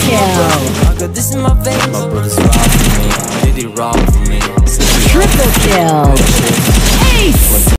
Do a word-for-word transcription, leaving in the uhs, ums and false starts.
kill. This is my veins. My brother's ride for me. Did he rob for me? Triple kill. Ace.